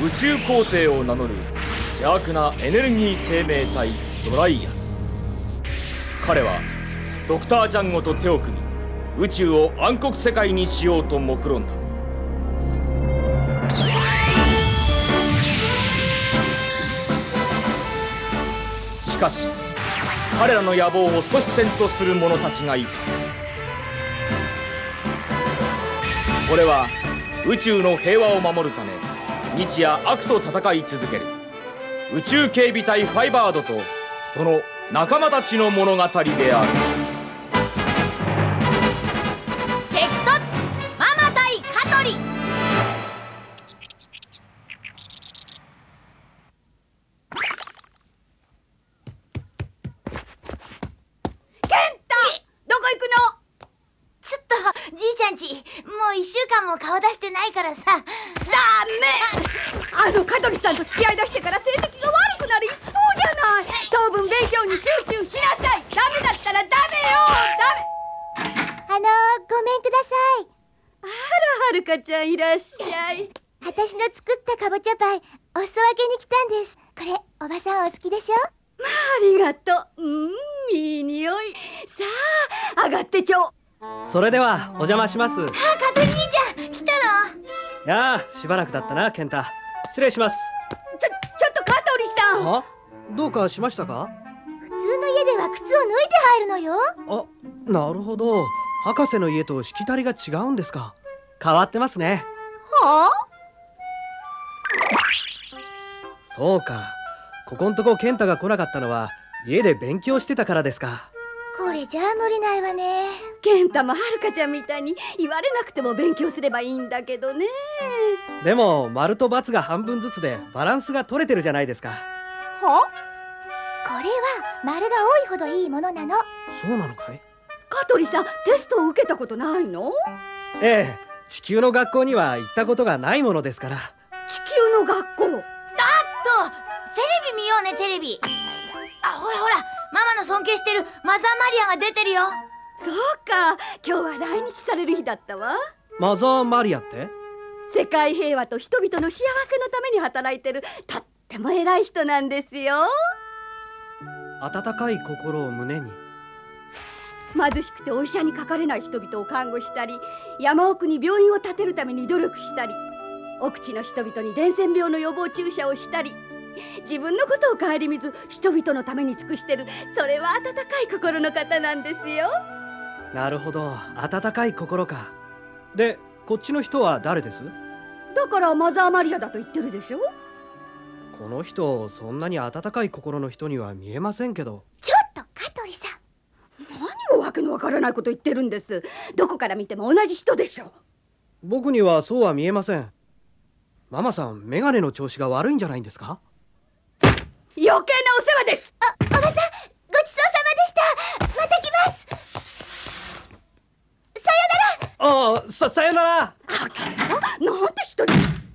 宇宙皇帝を名乗る邪悪なエネルギー生命体ドライアス。彼はドクター・ジャンゴと手を組み宇宙を暗黒世界にしようと目論んだ。しかし彼らの野望を阻止せんとする者たちがいた。これは宇宙の平和を守るため日夜悪と戦い続ける宇宙警備隊ファイバードとその仲間たちの物語である。 激突ママ対カトリ。 どこ行くの？ ちょっとじいちゃんちもう1週間も顔出してないからさ。 ダメ！あの香取さんと付き合い出してから成績が悪くなる一方じゃない。当分勉強に集中しなさい。ダメだったらダメよ。ダメ。 ごめんください。 あら、はるかちゃんいらっしゃい。 私の作ったかぼちゃパイお裾分けに来たんです。これおばさんお好きでしょ？ まあ、ありがとう。いい匂い。さあ上がってちょ。 それではお邪魔します。 カトリ兄ちゃん来たの？ いやあ、しばらくだったな、健太。失礼します。 ちょっと香取さん。 あ、どうかしましたか？ 普通の家では靴を脱いで入るのよ。 あ、なるほど。博士の家としきたりが違うんですか。変わってますね。 はあ？ そうか。ここんとこ健太が来なかったのは家で勉強してたからですか。 これじゃあ無理ないわね。 健太もはるかちゃんみたいに言われなくても勉強すればいいんだけどね。 でも丸と×が半分ずつでバランスが取れてるじゃないですか。 は？ これは丸が多いほどいいものなの。 そうなのかい？ 香取さん、テストを受けたことないの？ ええ、地球の学校には行ったことがないものですから。 地球の学校？ テレビ見ようね、テレビ。あ、ほらほら、ママの尊敬してるマザーマリアが出てるよ。 そうか、今日は来日される日だったわ。 マザーマリアって？ 世界平和と人々の幸せのために働いてるとっても偉い人なんですよ。 温かい心を胸に。 貧しくてお医者にかかれない人々を看護したり、山奥に病院を建てるために努力したり、奥地の人々に伝染病の予防注射をしたり、自分のことを顧みず人々のために尽くしてる、それは温かい心の方なんですよ。 なるほど、温かい心か。で、こっちの人は誰です？ だからマザーマリアだと言ってるでしょ。 この人、そんなに温かい心の人には見えませんけど。 ちょっと香取さん、 何をわけのわからないこと言ってるんです。どこから見ても同じ人でしょ。 僕にはそうは見えません。ママさん、メガネの調子が悪いんじゃないんですか？ 余計なお世話です。 おばさん、ごちそうさまでした。また来ます。さよなら。 ああ、さよなら。 あきれた、なんで一人。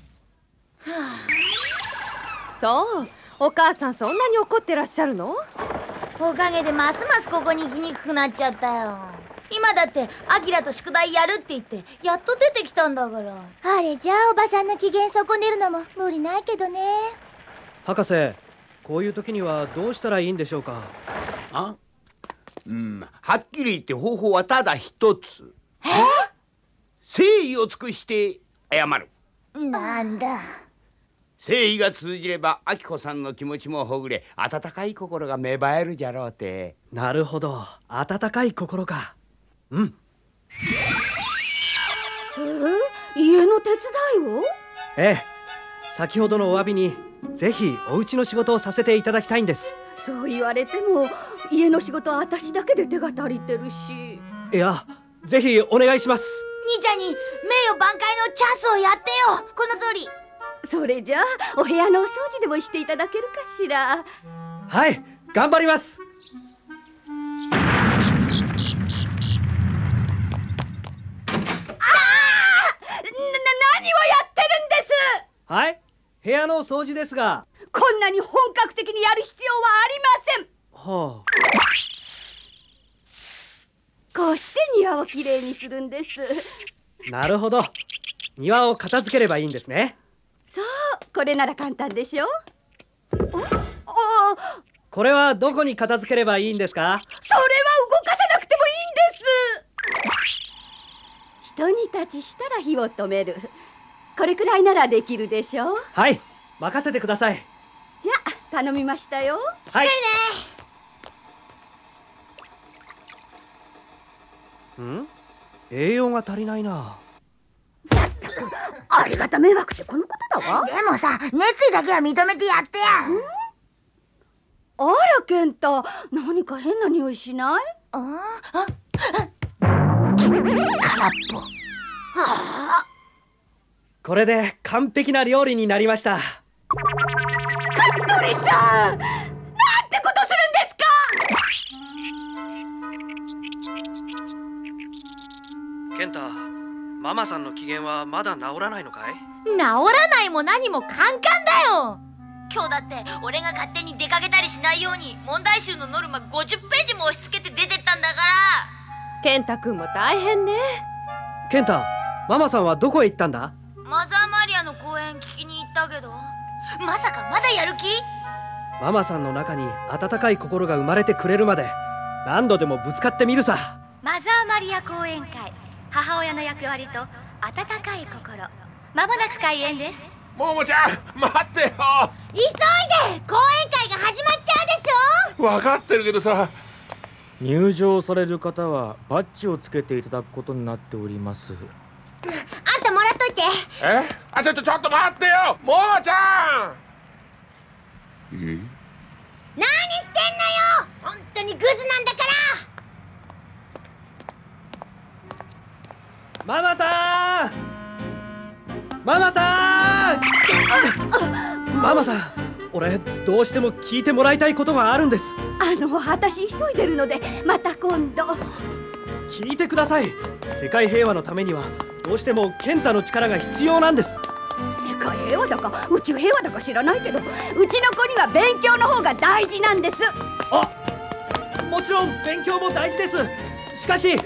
そう、お母さんそんなに怒ってらっしゃるの？ おかげでますますここに来にくくなっちゃったよ。今だってアキラと宿題やるって言ってやっと出てきたんだから。 あれじゃあおばさんの機嫌損ねるのも無理ないけどね。 博士、こういう時にはどうしたらいいんでしょうか？ はっきり言って方法はただ一つ。誠意を尽くして謝る。 なんだ。 誠意が通じれば明子さんの気持ちもほぐれ、温かい心が芽生えるじゃろうて。 なるほど、温かい心か。 家の手伝いを？ ええ、先ほどのお詫びにぜひお家の仕事をさせていただきたいんです。 そう言われても家の仕事は私だけで手が足りてるし。 いや、ぜひお願いします。 兄ちゃんに名誉挽回のチャンスをやってよ。この通り。 それじゃあお部屋のお掃除でもしていただけるかしら。 はい、頑張ります。 何をやってるんです？ はい、部屋の掃除ですが。 こんなに本格的にやる必要はありません。 はあ。 こうして庭をきれいにするんです。 なるほど、庭を片付ければいいんですね。 そう、 これなら簡単でしょ。 これはどこに片付ければいいんですか？ それは動かさなくてもいいんです。ひと煮立ちしたら火を止める。これくらいならできるでしょう。 はい、任せてください。 じゃあ頼みましたよ。 しっかりね。 栄養が足りないな。 ありがた迷惑ってこのことだわ。 でもさ、熱意だけは認めてやってや。 あら健太、何か変な匂いしない？ 空っぽ。 これで完璧な料理になりました。 香取さん、なんてことするんですか！ 健太、ママさんの機嫌はまだ治らないのかい？ 治らないも何もカンカンだよ。今日だって俺が勝手に出かけたりしないように問題集のノルマ50ページも押し付けて出てったんだから。 健太くんも大変ね。 健太、ママさんはどこへ行ったんだ？ マザーマリアの公演聞きに行ったけど、まさかまだやる気？ ママさんの中に温かい心が生まれてくれるまで何度でもぶつかってみるさ。 マザーマリア講演会、母親の役割と温かい心、まもなく開演です。 ももちゃん、待ってよ。 急いで、講演会が始まっちゃうでしょ。 分かってるけどさ。 入場される方はバッジをつけていただくことになっております。 あんたもらっといて。 ちょっと待ってよ、ももちゃん。 何してんのよ。本当にグズなんだから。 ママさん、ママさん、ママさん、俺どうしても聞いてもらいたいことがあるんです。 私急いでるのでまた今度。 聞いてください。世界平和のためにはどうしても健太の力が必要なんです。 世界平和だか宇宙平和だか知らないけど、うちの子には勉強の方が大事なんです。 もちろん勉強も大事です。しかし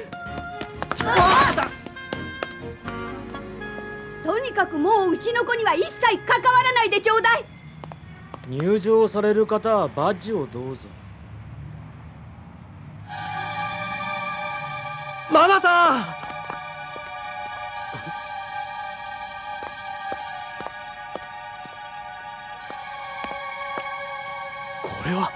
とにかくもううちの子には一切関わらないでちょうだい。 入場される方はバッジをどうぞ。 ママさん、これは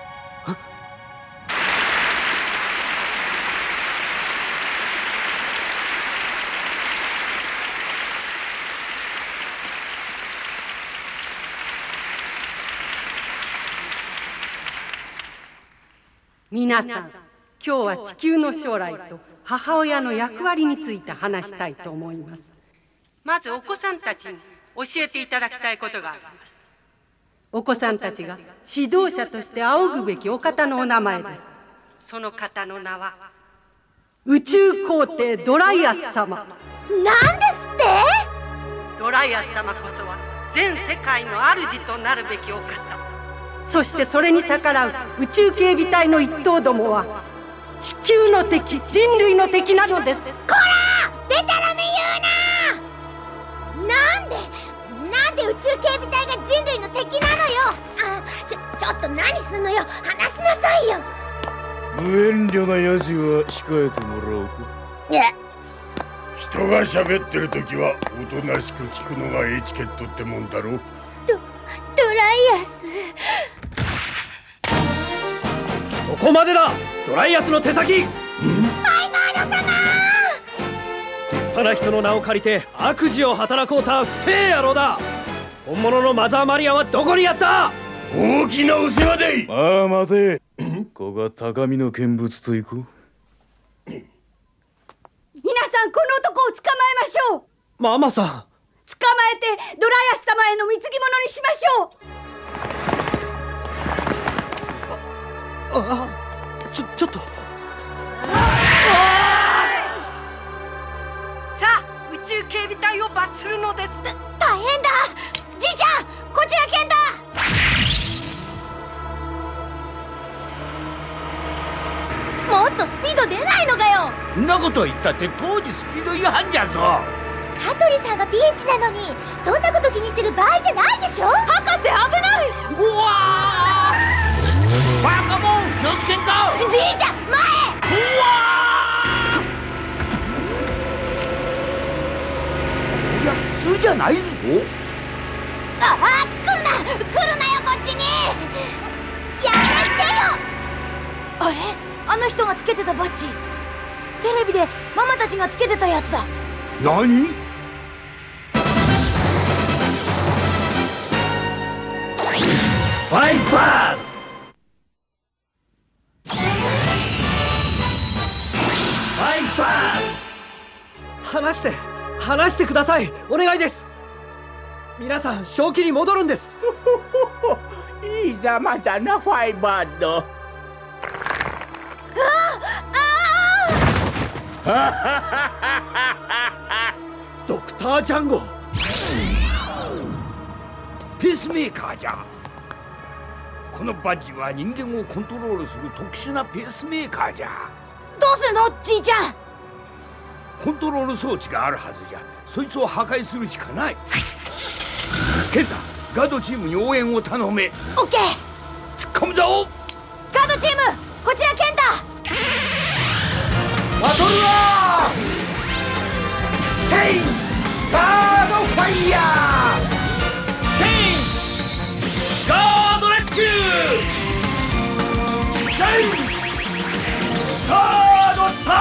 皆さん、今日は地球の将来と母親の役割について話したいと思います。まずお子さんたちに教えていただきたいことがあります。お子さんたちが指導者として仰ぐべきお方のお名前です。その方の名は宇宙皇帝ドライアス様。 なんですって？ ドライアス様こそは全世界の主となるべきお方。そしてそれに逆らう宇宙警備隊の一党どもは地球の敵、人類の敵なのです。こら！でたらめ言うな！なんで宇宙警備隊が人類の敵なのよ。ちょっと何すんのよ。話しなさいよ。 無遠慮なヤジは控えてもらおうか。人が喋ってる時はおとなしく聞くのがエチケットってもんだろ。 ドライアス。 そこまでだ、ドライアスの手先。 マイバード様。 立派な人の名を借りて悪事を働こうた不貞野郎だ。本物のマザーマリアはどこにやった？ 大きなお世話でい。まあ待て、ここが高みの見物といこう。 皆さん、この男を捕まえましょう。 ママさん、 捕まえてドライアス様への貢ぎ物にしましょう。 ちょっと。 さあ、宇宙警備隊を罰するのです。 大変だ。じいちゃん、こちらケンだ。もっとスピード出ないのかよ。 んなこと言ったって当時スピード違反じゃぞ。 香取リさんがピンチなのにそんなこと気にしてる場合じゃないでしょ。 博士危ない。 うわー、バカモン気をつけんか。 じいちゃん前。 うわー、こりゃ普通じゃないぞ。 来るなよこっちに。 やめてよ。 あれ、あの人がつけてたバッジ、テレビでママたちがつけてたやつだ。 何？ ファイバード。離してください。お願いです。皆さん正気に戻るんです。 いいざまだなファイバード。 ドクタージャンゴ。 ペースメーカーじゃ。このバッジは人間をコントロールする特殊なペースメーカーじゃ。 どうするのじいちゃん。 コントロール装置があるはずじゃ。そいつを破壊するしかない。ケンタ、ガードチームに応援を頼め。 オッケー。 突っ込むぞ。 ガードチーム、こちらケンタ。 バトルはチェインガードファイヤー。 チェンジガードレスキュー。チェンジガードスタ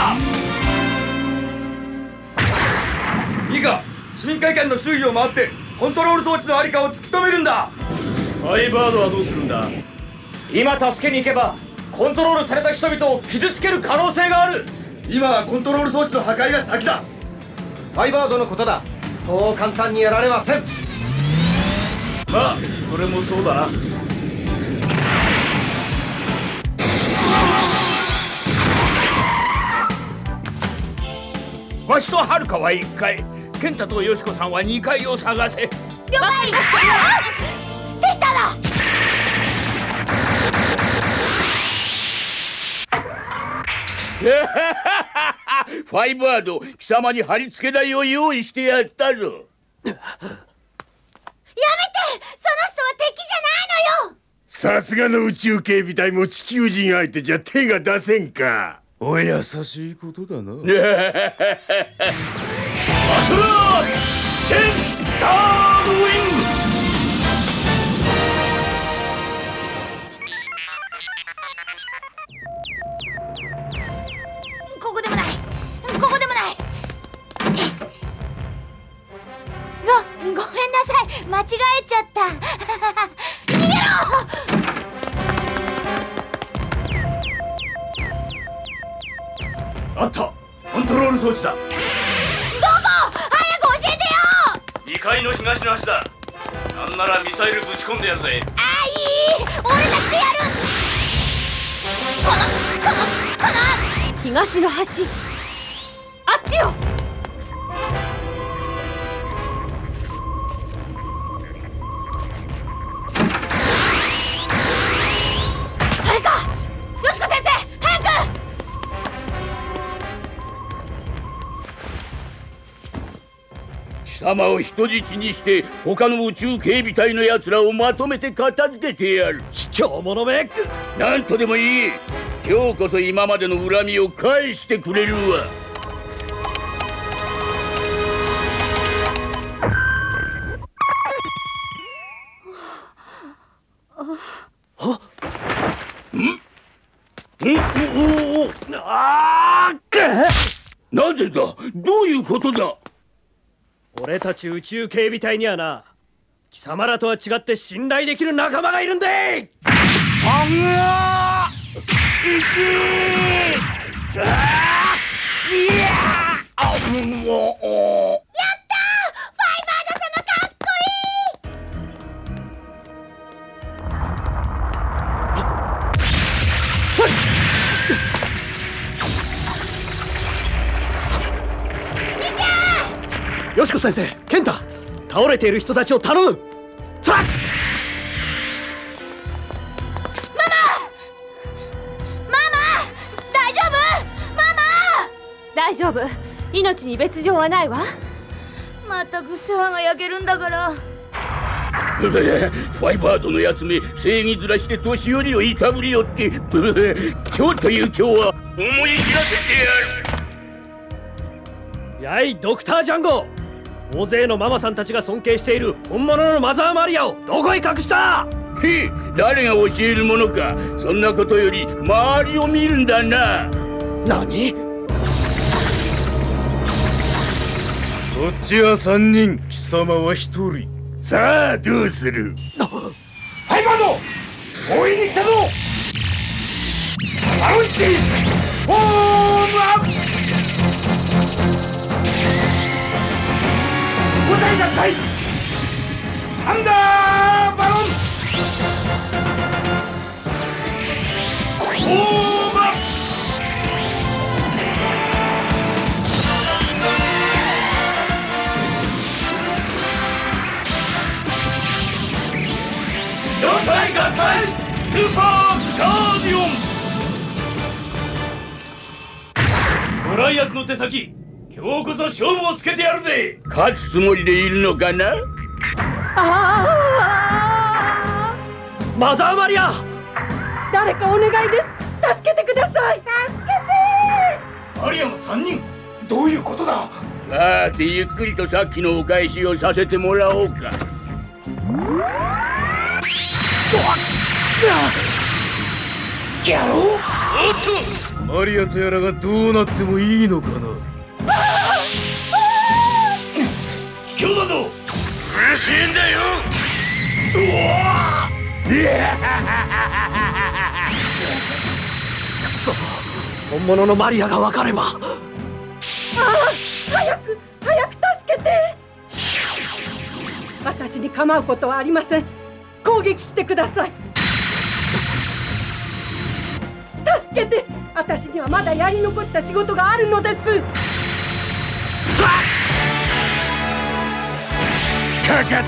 ー。いいか、市民会館の周囲を回ってコントロール装置のありかを突き止めるんだ。 ファイバードはどうするんだ。 今助けに行けばコントロールされた人々を傷つける可能性がある。 今はコントロール装置の破壊が先だ。 ファイバードのことだ。そう簡単にやられません。 まあそれもそうだな。 わしとはるかは1階、ケンタとヨシコさんは2階を探せ。 了解。手下だ。 ファイバード、貴様に貼り付け台を用意してやったぞ。 やめて、その人は敵じゃないのよ。 さすがの宇宙警備隊も地球人相手じゃ手が出せんか。 お優しいことだな。 バトルチェンジガードウィン。 ここでもない、ここでもない。ごめんなさい、間違えちゃった。逃げろ。 あった、コントロール装置だ。 どこ？早く教えてよ。 2階の東の端だ。なんならミサイルぶち込んでやるぜ。 あ、いい、俺たちでやる。この東の端、あっちよ。 あれか、よしこ先生、早く。 貴様を人質にして他の宇宙警備隊のやつらをまとめて片付けてやる。 卑怯者め。 なんとでもいい。今日こそ今までの恨みを返してくれるわ。なぜだ、どういうことだ。 俺たち宇宙警備隊にはな、貴様らとは違って信頼できる仲間がいるんで。 あがー、いけー、さあ、いやー、あ、もう、やったー、ファイバード様かっこいい。よしこ先生、ケンタ、倒れている人たちを頼む。さあ、 大丈夫、命に別状はないわ。 まったく世話が焼けるんだから。 ファイバードのやつめ、正義面して年寄りをいたぶりよって。今日という今日は思い知らせてやる。 やいドクタージャンゴ、大勢のママさんたちが尊敬している本物のマザーマリアをどこへ隠した？ へえ、誰が教えるものか。そんなことより周りを見るんだな。 何？ こっちは3人、貴様は1人。 さあどうする？ファイバード、応援に来たぞ。アロンチホームアップ。答え合体サンダーバロンホームアップ。合体合体スーパーガーディオン。ドライアスの手先、今日こそ勝負をつけてやるぜ。勝つつもりでいるのかな。 マザーマリア、 誰かお願いです。助けてください。助けて。 マリアが3人、どういうことだ。さてゆっくりとさっきのお返しをさせてもらおうか。 やろう。おっと、マリアとやらがどうなってもいいのかな。 卑怯だぞ。うるせえんだよ。 くそ、本物のマリアが分かれば。 早く助けて。私に構うことはありません。攻撃してください。助けて。私にはまだやり残した仕事があるのです。 かかった。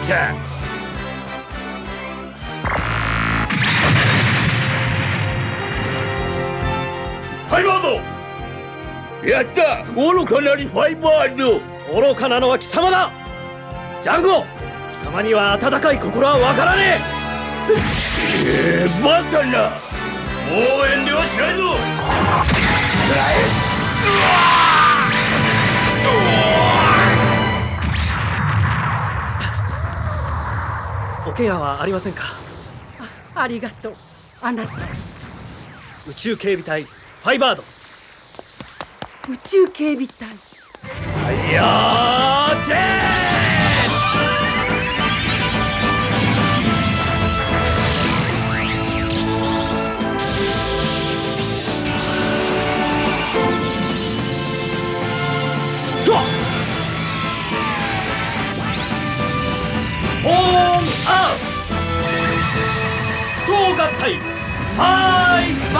ファイバード。やった。愚かなりファイバード。 愚かなのは貴様だ。ジャンゴ、貴様には温かい心はわからねえ。バカな。もう遠慮はしないぞ。 お怪我はありませんか？ ありがとう、あなた。 宇宙警備隊ファイバード。 宇宙警備隊。 ファイヤージェット。ホームアウト。総合体ファイバ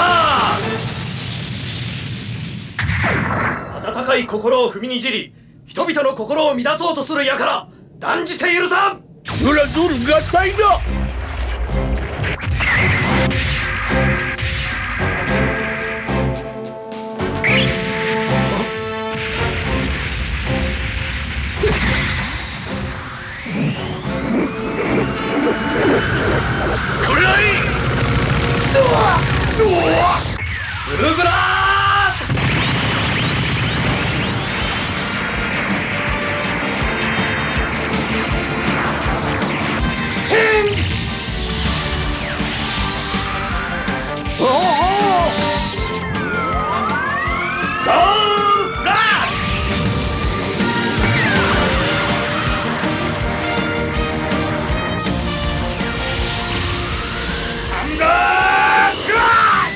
ー。温かい心を踏みにじり、人々の心を乱そうとする輩、断じて許さん。 そらゾル合体だ。くらい。 ブルーブラスト。 チェンジ。おお。ゴーラッシュ。サンダークラッシ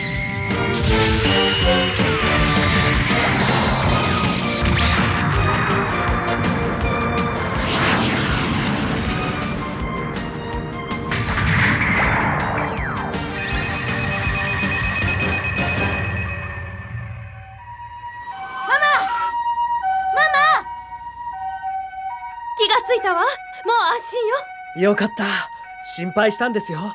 気がついたわ。もう安心よ。 よかった。心配したんですよ。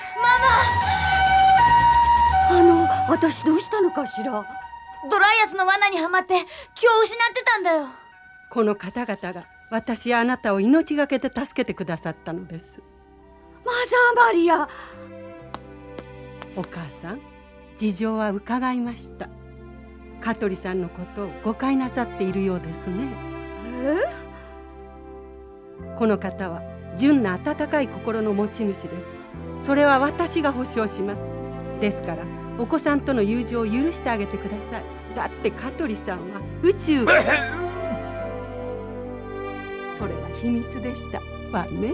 私どうしたのかしら。 ドライアスの罠にはまって気を失ってたんだよ。 この方々が私やあなたを命がけで助けてくださったのです。 マザーマリア。 お母さん、事情は伺いました。香取さんのことを誤解なさっているようですね。この方は純な温かい心の持ち主です。それは私が保証します。ですからお子さんとの友情を許してあげてください。だって香取さんは宇宙それは秘密でしたわね。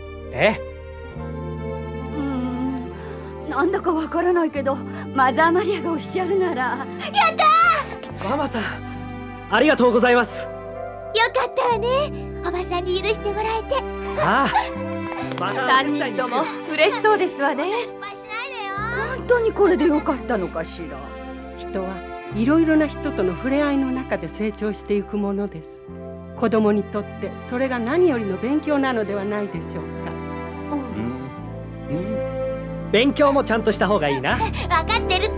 なんだかわからないけど、マザーマリアがおっしゃるなら。やったー！ママさん、ありがとうございます。 よかったわね、おばさんに許してもらえて。 ああ、3人とも嬉しそうですわね。 本当にこれでよかったのかしら。 人はいろいろな人との触れ合いの中で成長していくものです。子供にとってそれが何よりの勉強なのではないでしょうか。 勉強もちゃんとした方がいいな。 分かってるって。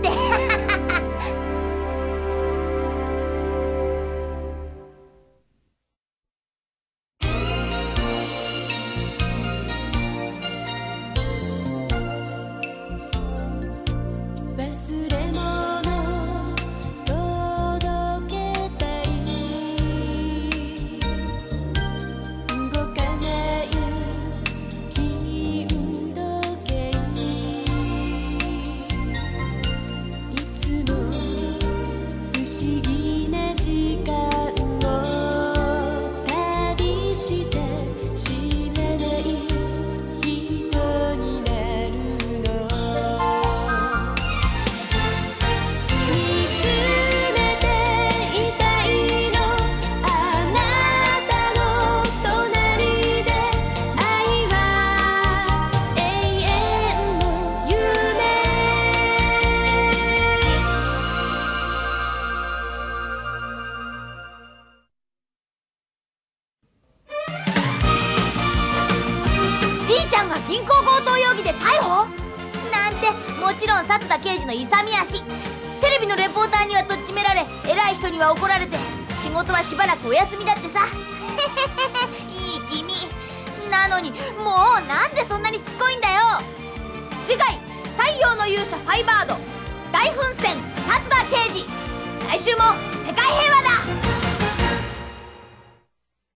銀行強盗容疑で逮捕なんて、もちろん薩田刑事の勇み足。テレビのレポーターにはとっちめられ、偉い人には怒られて、仕事はしばらくお休みだってさ。いい君なのに、もうなんでそんなにしつこいんだよ。次回、太陽の勇者ファイバード大奮戦薩田刑事。来週も世界平和だ。